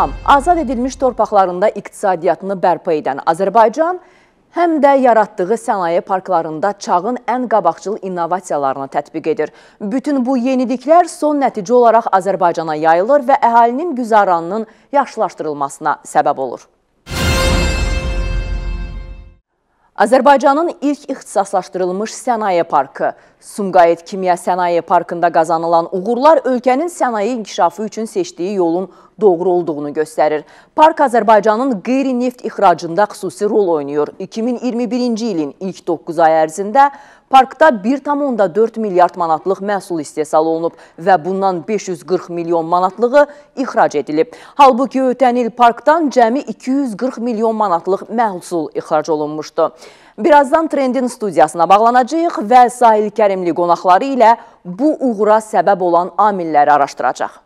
Salam. Azad edilmiş torpaqlarında iqtisadiyyatını bərpa edən Azərbaycan həm də yaratdığı sənaye parklarında çağın ən qabaqcıl innovasiyalarını tətbiq edir. Bütün bu yeniliklər son nəticə olaraq Azərbaycana yayılır və əhalinin güzaranının yaxşılaşdırılmasına səbəb olur. Azərbaycanın ilk ixtisaslaşdırılmış sənaye parkı, Sumqayıt Kimya Sənaye Parkında qazanılan uğurlar ölkənin sənaye inkişafı üçün seçdiyi yolun doğru olduğunu göstərir. Park Azərbaycanın qeyri-neft ixracında xüsusi rol oynayır. 2021-ci ilin ilk 9 ay ərzində parkda 1,4 milyard manatlıq məhsul istehsal olunub və bundan 540 milyon manatlığı ixrac edilib. Halbuki ötən il parkdan cəmi 240 milyon manatlıq məhsul ixrac olunmuşdu. Birazdan Trendin studiyasına bağlanacağıq və Sahil Kərimli qonaqları ilə bu uğura səbəb olan amilləri araşdıracaq.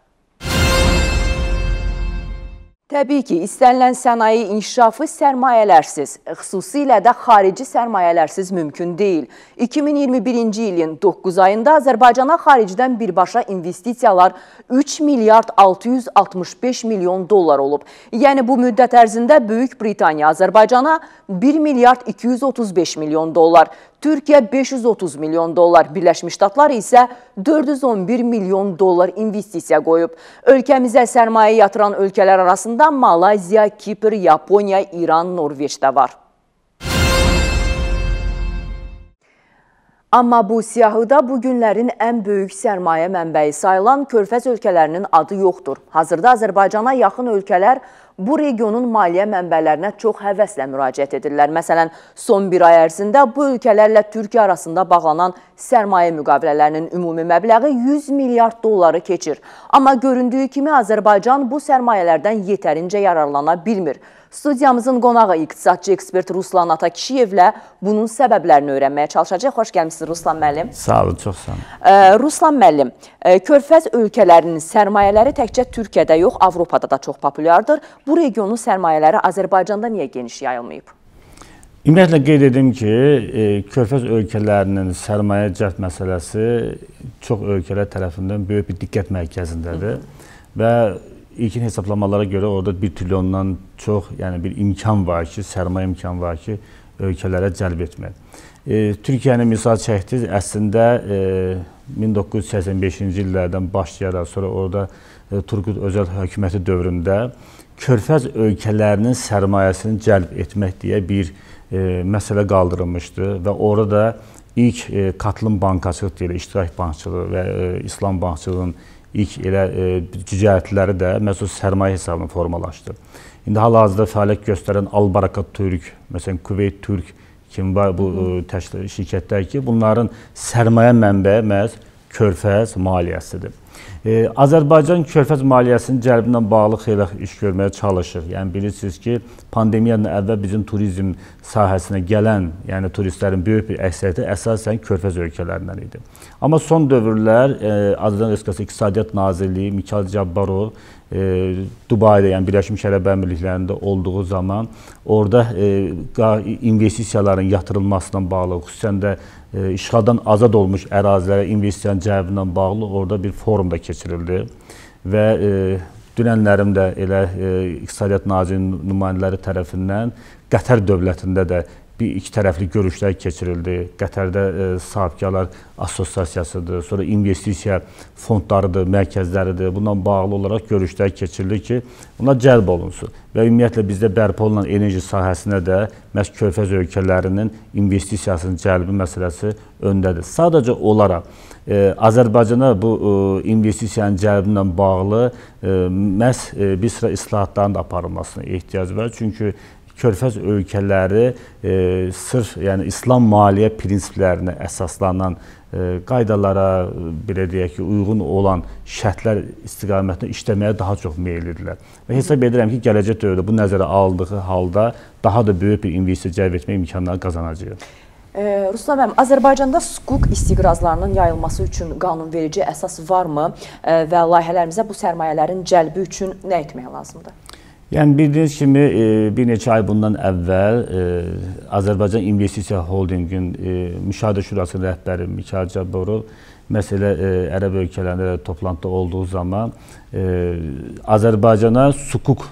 Təbii ki, istənilən sənaye inkişafı sərmayələrsiz, xüsusilə də xarici sərmayələrsiz mümkün deyil. 2021-ci ilin 9 ayında Azərbaycana xaricdən birbaşa investisiyalar 3 milyard 665 milyon dollar olub. Yəni bu müddət ərzində Böyük Britaniya Azərbaycana 1 milyard 235 milyon dollar, Türkiyə 530 milyon dollar, Birləşmiş Ştatlar isə 411 milyon dollar investisiya qoyub. Ölkəmizə sərmayə yatıran ölkələr arasında Malayziya, Kipr, Yaponiya, İran, Norveç də var. Amma bu siyahıda bu günlərin ən böyük sərmayə mənbəyi sayılan Körfəz ölkələrinin adı yoxdur. Hazırda Azərbaycana yaxın ölkələr bu regionun maliyyə mənbələrinə çox həvəslə müraciət edirlər. Məsələn, son bir ay ərzində bu ölkələrlə Türkiyə arasında bağlanan sərmayə müqavilələrinin ümumi məbləği 100 milyard dolları keçir. Amma göründüyü kimi Azərbaycan bu sərmayələrdən yetərincə yararlana bilmir. Studiyamızın qonağı iqtisadçı ekspert Ruslan Atakişiyevlə bunun səbəblərini öyrənməyə çalışacaq. Xoş gəlmişsiniz Ruslan müəllim. Sağ olun, çox sağ olun. Ruslan müəllim, Körfəz ölkələrinin sərmayələri təkcə Türkiyədə yox, Avropada da çox populyardır. Bu regionun sərmayələri Azərbaycanda niyə geniş yayılmayıb? Ümumiyyətlə qeyd edim ki, Körfəz ölkələrinin sərmayə cəlb məsələsi çox ölkələr tərəfindən böyük bir diqqət mərkəzindədir və ilkin hesablamalara görə orada 1 trilyondan çox, yəni bir imkan var ki, sərmayə imkan var ki, ölkələrə cəlb etmək. Türkiyəni misal çəkdiniz, əslində 1985-ci illərdən başlayaraq sonra orada Turgut Özal hökuməti dövründə Körfəz ölkələrinin sərmayəsini cəlb etmək deyə bir məsələ qaldırılmışdı və orada ilk katılım bankacılıq deyilir, iştirak bankçılığı və İslam bankçılığının ilk elə cücərtləri də məhsul sərmayə hesabına formalaşdı. İndi hal-hazırda fəaliyyət göstərən Al-Baraka Türk, məsələn Kuveyt Türk kimi var bu şirkətlər ki, bunların sərmayə mənbəyi məhz Körfəz maliyyəsidir. Azərbaycan Körfəz maliyyəsinin cəlbinə bağlı xeyli iş görməyə çalışır. Yəni bilirsiniz ki, pandemiyadan əvvəl bizim turizm sahəsinə gələn, yəni turistlərin böyük bir əksəriyyəti əsasən Körfəz ölkələrindən idi. Amma son dövrlər Azərbaycan Respublikası İqtisadiyyat Nazirliyi Mikayıl Cabbarov Dubayda, yəni Birləşmiş Ərəb Əmirliklərində olduğu zaman orada investisiyaların yatırılmasına bağlı, xüsusən də işğaldan azad olmuş ərazilərə investisiyanın cəlbinə bağlı orada bir forum da keçirildi və dünənlərim də elə İqtisadiyyat Nazirliyinin nümayəndələri tərəfindən Qətər dövlətində də bir iki tərəfli görüşlər keçirildi. Qətərdə sahibkarlar assosiasiyasıdır, sonra investisiya fondlarıdır, mərkəzləridir. Bundan bağlı olaraq görüşlər keçirilir ki, buna cəlb olunsun. Və ümumiyyətlə bizdə bərpa olunan enerji sahəsinə də məhz Körfəz ölkələrinin investisiyasının cəlbi məsələsi öndədir. Sadəcə olaraq Azərbaycana bu investisiyanın cəlbindən bağlı məhz bir sıra islahatların da aparılmasına ehtiyac var. Çünki Körfəz ölkələri sırf yəni İslam maliyyə prinsiplərinə əsaslanan qaydalara, belə deyək ki, uyğun olan şərtlər istiqamətində işləməyə daha çox meyillidirlər. Və hesab edirəm ki, gələcək dövrdə bu nəzərə aldığı halda daha da böyük bir investisiya cəlb etmək imkanları qazanacaq. Ruslan müəllim, Azərbaycanda hüquq istiqrazlarının yayılması üçün qanunverici əsas varmı və layihələrimizə bu sərmayələrin cəlbi üçün nə etmək lazımdır? Yəni bildiyiniz kimi bir neçə ay bundan əvvəl Azərbaycan İnvestisiya Holdingin Müşahidə Şurasının rəhbəri Mikayıl Cabbarov Məsələ ərəb ölkələrində toplantı olduğu zaman Azərbaycana sukuk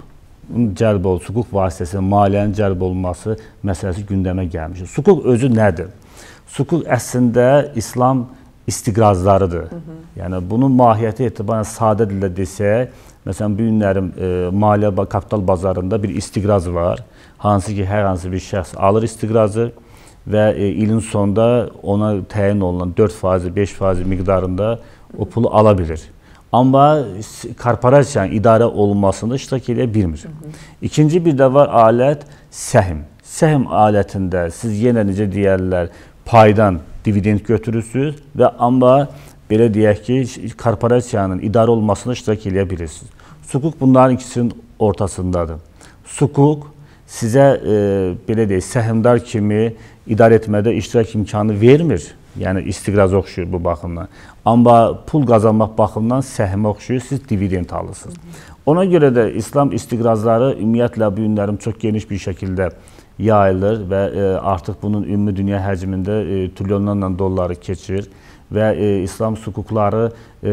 vasitəsilə maliyyənin cəlb olunması məsələsi gündəmə gəlmişdir. Sukuk özü nədir? Sukuk əslində İslam istiqrazlarıdır. Yəni bunun mahiyyəti etibarən sadə dildə desək, məsələn bu günlərin maliyyə kapital bazarında bir istiqraz var. Hansı ki, hər hansı bir şəxs alır istiqrazı və ilin sonunda ona təyin olunan 4%, 5% miqdarında o pulu ala bilir. Amma korporasiyanın idarə olunmasında iştirak edə bilmir. İkinci bir də var alət səhm. Səhm alətində siz yenə necə deyərlər, paydan dividend götürürsünüz və amma belə deyək ki, korporasiyanın idarə olunmasında iştirak edə bilirsiniz. Sukuk bunların ikisinin ortasındadır. Sukuk sizə belə deyək, səhmdar kimi idarə etmədə iştirak imkanı vermir. Yəni istiqraz oxşuyur bu baxımdan. Amma pul qazanmaq baxımından səhmə oxşuyur, siz dividend alırsınız. Ona görə də İslam istiqrazları ümumiyyətlə bu günlərim çox geniş bir şəkildə yayılır və artıq bunun ümumi dünya həcmində trilyonlarla dolları keçir və İslam sukukları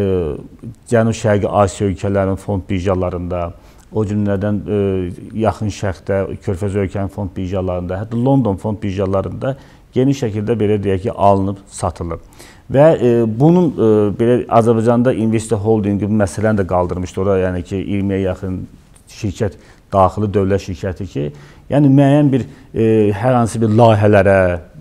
Cənub-Şərqi Asiya ölkələrinin fond birjalarında, o cümlədən yaxın şərqdə, Körfəz ölkənin fond birjalarında, hətta London fond birjalarında geniş şəkildə belə deyək ki, alınıb, satılıb. Və bunun belə Azərbaycanda Investor Holdingi bu məsələni də qaldırmışdı. Orada yəni ki, 20-yə yaxın şirkət, daxili dövlət şirkəti ki, yəni müəyyən bir hər hansı bir layihələrə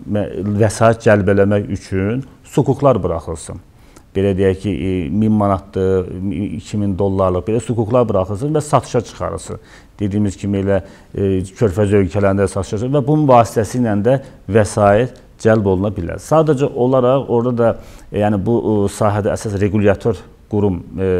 vəsait cəlb eləmək üçün sukuklar buraxılsın. Belə deyək ki, 1000 manatdır, 2000 dollarlıq belə sukuklar buraxılsın və satışa çıxarılsın. Dediyimiz kimi elə Körfəz ölkələrində satışa çıxarılsın və bunun vasitəsilə də vəsait cəlb oluna bilər. Sadəcə olaraq orada da yəni bu sahədə əsas regulyator qurum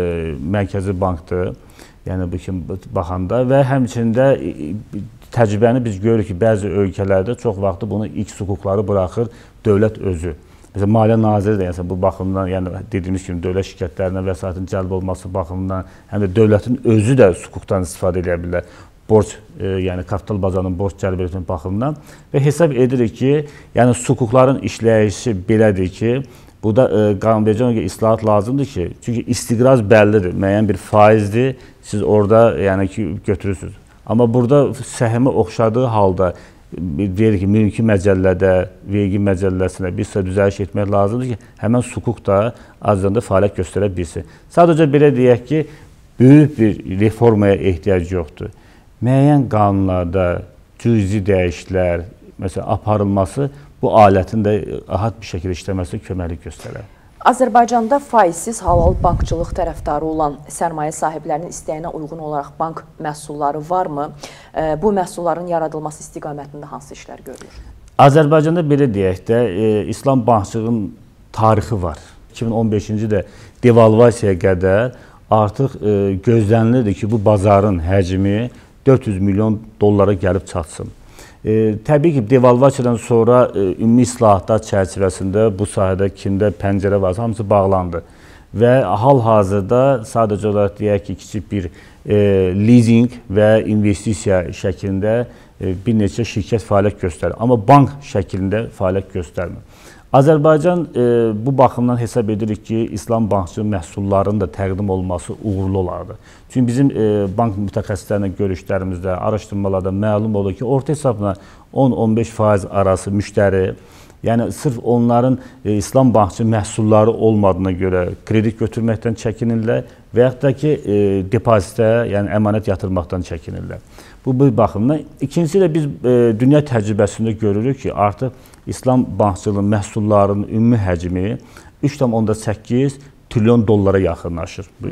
Mərkəzi Bankdır. Yəni bu kimi baxanda və həmçində təcrübəni biz görürük ki, bəzi ölkələrdə çox vaxtı bunu ilk sukukları buraxır dövlət özü. Məsələn, Maliyyə Naziri də yəni, bu baxımdan, yəni dediyimiz kimi dövlət şirkətlərinə vəsaitin cəlb olması baxımından, həm də dövlətin özü də sukukdan istifadə edə bilər. Borc, yəni kapital bazarının borc cəlb etmək baxımından və hesab edirik ki, yəni sukukların işləyişi belədir ki, bu da qanunvericilikdə islahat lazımdır ki, çünki istiqraz bəllidir, müəyyən bir faizdir, siz orada yəni ki, götürürsünüz. Amma burada səhmə oxşadığı halda deyir ki, mülki məcəllədə, vergi məcəlləsində bir sıra düzəliş etmək lazımdır ki, həmən sukuk da Azərbaycanda fəaliyyət göstərə bilsin. Sadəcə belə deyək ki, böyük bir reformaya ehtiyac yoxdur. Müəyyən qanunlarda cüzi dəyişikliklər, məsələn, aparılması bu alətin də rahat bir şəkildə işləməsinə köməklik göstərər. Azərbaycanda faizsiz halal bankçılıq tərəfdarı olan sərmayə sahiblərinin istəyinə uyğun olaraq bank məhsulları varmı? Bu məhsulların yaradılması istiqamətində hansı işlər görülür? Azərbaycanda belə deyək də, İslam bankçılığının tarixi var. 2015-ci ildə devalvasiyaya qədər artıq gözlənilirdi ki, bu bazarın həcmi 400 milyon dollara gəlib çatsın. Təbii ki, devalvasiyadan sonra ümumi islahatlar çərçivəsində bu sahədə kimdə pəncərə varsa, hamısı bağlandı. Və hal-hazırda sadəcə olaraq deyək ki, kiçik bir leasing və investisiya şəklində bir neçə şirkət fəaliyyət göstərir. Amma bank şəklində fəaliyyət göstərmir. Azərbaycan bu baxımdan hesab edirik ki, İslam bankçılıq məhsullarının da təqdim olması uğurlu olardı. Çünki bizim bank mütəxəssislərlə görüşlərimizdə, araşdırmalarda məlum olur ki, orta hesabla 10-15% arası müştəri, yəni sırf onların İslam bankçılıq məhsulları olmadığına görə kredit götürməkdən çəkinirlər və yaxud da ki, depozitə, yəni əmanət yatırmaqdan çəkinirlər. Bu baxımdan. İkincisi də biz dünya təcrübəsində görürük ki, artıq İslam bankçılığı məhsullarının ümumi həcmi 3,8 trilyon dollara yaxınlaşır. Bu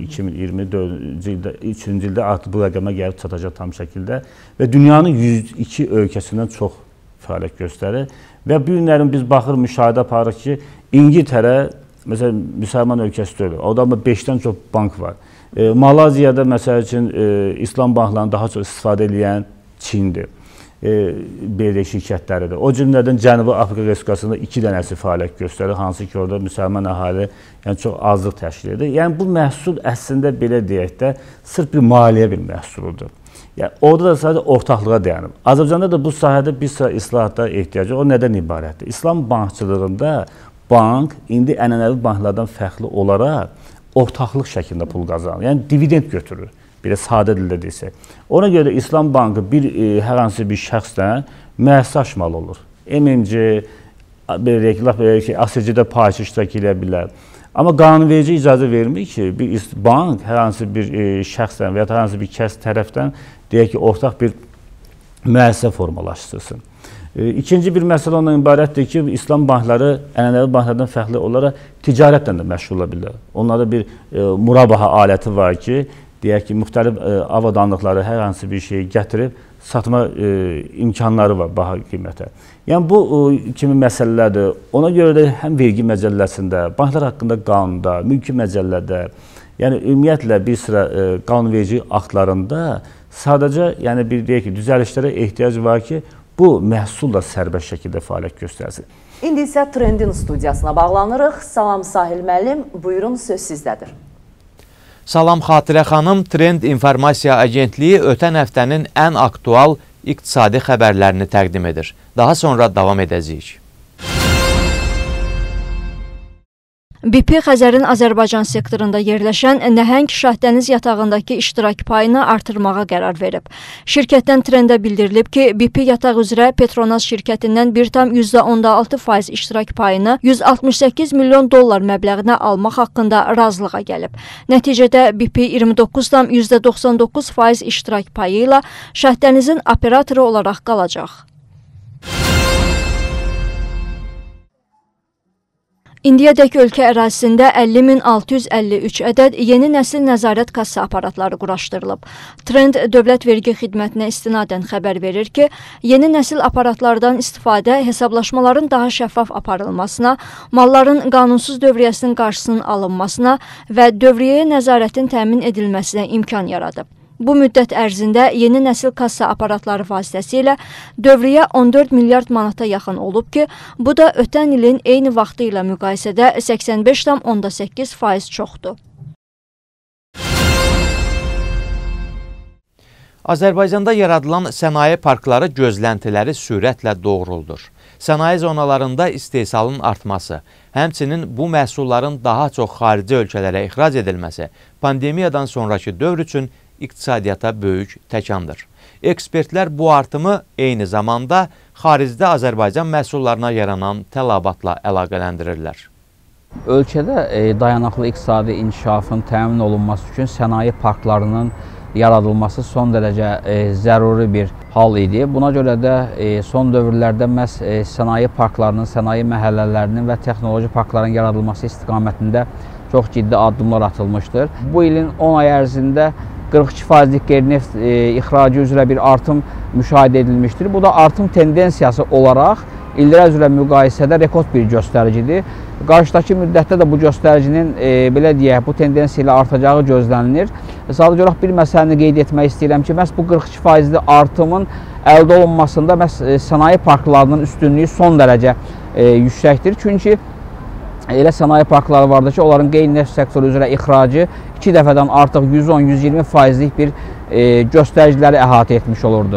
2024-cü ildə artıq bu rəqəmə gəlib çatacaq tam şəkildə və dünyanın 102 ölkəsindən çox fəaliyyət göstərir. Və bu günlərin biz baxır, müşahidə aparırıq ki, İngiltərə, məsələn, müsəlman ölkəsi deyil, orada 5-dən çox bank var. Malayziyada məsəl üçün İslam banklarını daha çox istifadə edən Çindir. Belə şirkətləridir. O cümlədən Cənubi Afrika Respublikasında 2 dənəsi fəaliyyət göstərir, hansı ki, orada müsəlman əhali yəni çox azlıq təşkil edir. Yəni bu məhsul əslində belə deyək də, sırf bir maliyyə bir məhsuludur. Yəni, orada da sadəcə ortaqlığa dayanıb. Azərbaycanda da bu sahədə bir sıra islahatlara ehtiyacı, o nədən ibarətdir? İslam bankçılığında bank indi ənənəvi banklardan fərqli olaraq ortaqlıq şəklində pul qazanır. Yəni dividend götürür. Belə sadə dildə desək. Ona görə də İslam Bankı hər hansı bir şəxsdən müəssisə açmalı olur. MMC, ASC-də payçı iştirak edə bilər. Amma qanunverici icazə vermir ki, bir bank hər hansı bir şəxsdən və ya hər hansı bir kəs tərəfdən deyək ki, ortaq bir müəssisə formalaşdırsın. İkinci bir məsələ ondan ibarətdir ki, İslam bankları ənənəvi banklardan fərqli olaraq ticarətlə də məşğul ola bilər. Onlarda bir murabaha aləti var ki, deyək ki, müxtəlif avadanlıqları hər hansı bir şeyi gətirib satma imkanları var baha qiymətə. Yəni bu kimi məsələlərdir. Ona görə də həm vergi məcəlləsində, banklar haqqında qanunda, mülki məcəllədə, yəni ümumiyyətlə bir sıra qanunverici aktlarında sadəcə yəni bir deyək ki, düzəlişlərə ehtiyac var ki, bu məhsul da sərbəst şəkildə fəaliyyət göstərsin. İndi isə Trendin studiyasına bağlanırıq. Salam Sahil müəllim, buyurun söz sizdədir. Salam Xatirə xanım, Trend İnformasiya Agentliyi ötən həftənin ən aktual iqtisadi xəbərlərini təqdim edir. Daha sonra davam edəcəyik. BP Xəzərin Azərbaycan sektorunda yerləşən nəhəng Şahdəniz yatağındakı iştirak payını artırmağa qərar verib. Şirkətdən Trendə bildirilib ki, BP yataq üzrə Petronas şirkətindən 1,6% iştirak payını 168 milyon dollar məbləğinə almaq haqqında razılığa gəlib. Nəticədə BP 29,99% iştirak payı ilə Şahdənizin operatoru olaraq qalacaq. İndiyədək ölkə ərazisində 50.653 ədəd yeni nəsil nəzarət kassa aparatları quraşdırılıb. Trend Dövlət Vergi Xidmətinə istinadən xəbər verir ki, yeni nəsil aparatlardan istifadə hesablaşmaların daha şəffaf aparılmasına, malların qanunsuz dövriyyəsinin qarşısının alınmasına və dövriyyəyə nəzarətin təmin edilməsinə imkan yaradıb. Bu müddət ərzində yeni nəsil kassa aparatları vasitəsilə dövriyyə 14 milyard manata yaxın olub ki, bu da ötən ilin eyni vaxtı ilə müqayisədə 85,8% çoxdur. Azərbaycanda yaradılan sənaye parkları gözləntiləri sürətlə doğruldur. Sənaye zonalarında istehsalın artması, həmçinin bu məhsulların daha çox xarici ölkələrə ixrac edilməsi pandemiyadan sonraki dövr üçün iqtisadiyyata böyük təkandır. Ekspertlər bu artımı eyni zamanda xaricdə Azərbaycan məhsullarına yaranan tələbatla əlaqələndirirlər. Ölkədə dayanıqlı iqtisadi inkişafın təmin olunması üçün sənaye parklarının yaradılması son dərəcə zəruri bir hal idi. Buna görə də son dövrlərdə məhz sənaye parklarının, sənaye məhəllələrinin və texnoloji parkların yaradılması istiqamətində çox ciddi addımlar atılmışdır. Bu ilin 10 ay ərzində 42%lik qeyri-neft ixracı üzrə bir artım müşahidə edilmişdir. Bu da artım tendensiyası olaraq illər üzrə müqayisədə rekord bir göstəricidir. Qarşıdakı müddətdə də bu göstəricinin belə deyək, bu tendensiya ilə artacağı gözlənilir. Sadəcə olaraq bir məsələni qeyd etmək istəyirəm ki, məhz bu 42%li artımın əldə olunmasında məhz sənaye parklarının üstünlüyü son dərəcə yüksəkdir. Çünki elə sənaye parkları vardır ki, onların qeyri-neft sektoru üzrə ixracı 2 dəfədən artıq 110-120%lik bir göstəriciləri əhatə etmiş olurdu.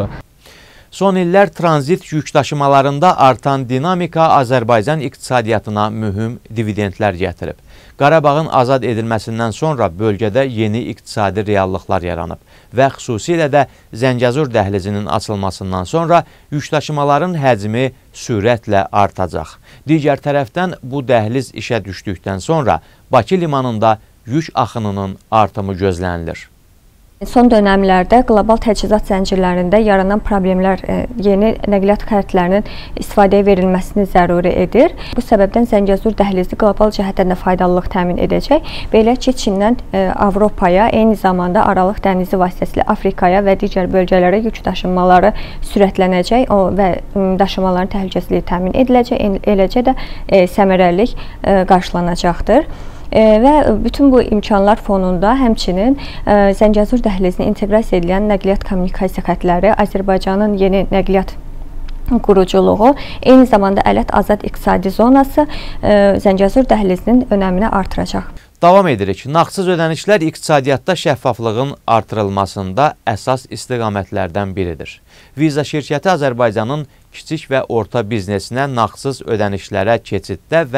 Son illər tranzit yük daşımalarında artan dinamika Azərbaycan iqtisadiyyatına mühüm dividendlər gətirib. Qarabağın azad edilməsindən sonra bölgədə yeni iqtisadi reallıqlar yaranıb və xüsusilə də Zəngəzur dəhlizinin açılmasından sonra yük daşımaların həcmi sürətlə artacaq. Digər tərəfdən bu dəhliz işə düşdükdən sonra Bakı limanında yük axınının artımı gözlənilir. Son dönəmlərdə qlobal təchizat zəncirlərində yaranan problemlər yeni nəqliyyat xəritlərinin istifadəyə verilməsini zəruri edir. Bu səbəbdən Zəngəzur dəhlizi qlobal cəhətdən də faydalılıq təmin edəcək. Belə ki, Çindən Avropaya, eyni zamanda Aralıq dənizi vasitəsilə Afrikaya və digər bölgələrə yük daşınmaları sürətlənəcək və daşımaların təhlükəsizliyi təmin ediləcək, eləcə də səmərəlilik qarşılanacaqdır. Və bütün bu imkanlar fonunda həmçinin Zəngəzur dəhlizini inteqrasiya edilən nəqliyyat kommunikasiya xətləri, Azərbaycanın yeni nəqliyyat quruculuğu, eyni zamanda Ələt Azad İqtisadi Zonası Zəngəzur dəhlizinin önəmini artıracaq. Davam edirik. Nağdsız ödənişlər iqtisadiyyatda şəffaflığın artırılmasında əsas istiqamətlərdən biridir. Viza şirkəti Azərbaycanın kiçik və orta biznesinə nağdsız ödənişlərə keçiddə və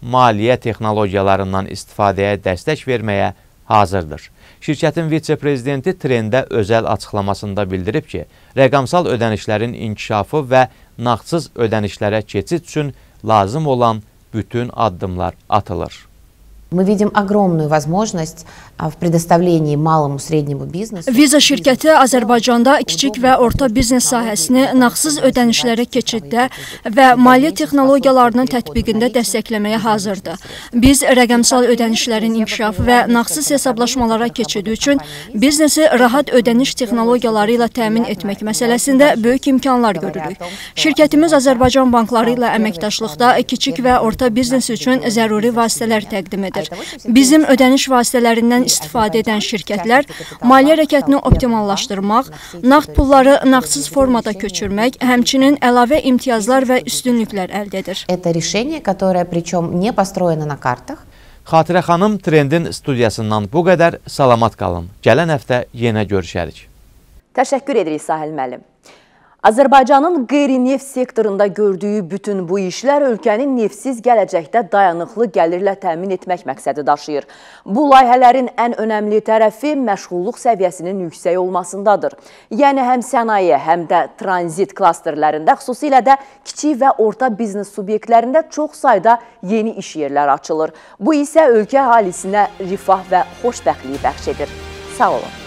maliyyə texnologiyalarından istifadəyə dəstək verməyə hazırdır. Şirkətin vitse-prezidenti Trendə özəl açıqlamasında bildirib ki, rəqəmsal ödənişlərin inkişafı və nağdsız ödənişlərə keçid üçün lazım olan bütün addımlar atılır. Мы видим огромную возможность в предоставлении малому и среднему бизнесу. Viza şirkəti Azərbaycanda kiçik və orta biznes sahəsini nağdsız ödənişlərə keçiddə və maliyyə texnologiyalarının tətbiqində dəstəkləməyə hazırdır. Biz rəqəmsal ödənişlərin inkişafı və nağdsız hesablaşmalara keçidi üçün biznesi rahat ödəniş texnologiyaları ilə təmin etmək məsələsində böyük imkanlar görürük. Şirkətimiz Azərbaycan bankları ilə əməkdaşlıqda kiçik və orta biznes üçün zəruri vasitələr təqdim edir. Bizim ödəniş vasitələrindən istifadə edən şirkətlər maliyyə hərəkətini optimallaşdırmaq, nağd pulları nağdsız formada köçürmək, həmçinin əlavə imtiyazlar və üstünlüklər əldə edir. Это решение, которое причем не построено на картах. Xatirə xanım Trendin studiyasından bu qədər. Salamat qalın. Gələn həftə yenə görüşərik. Təşəkkür edirik Sahil müəllim. Azərbaycanın qeyri-neft sektorunda gördüyü bütün bu işlər ölkənin neftsiz gələcəkdə dayanıqlı gəlirlə təmin etmək məqsədi daşıyır. Bu layihələrin ən önəmli tərəfi məşğulluq səviyyəsinin yüksək olmasındadır. Yəni həm sənaye, həm də tranzit klasterlərində, xüsusilə də kiçik və orta biznes subyektlərində çox sayda yeni iş yerləri açılır. Bu isə ölkə əhalisinə rifah və xoşbəxtliyi bəxş edir. Sağ olun.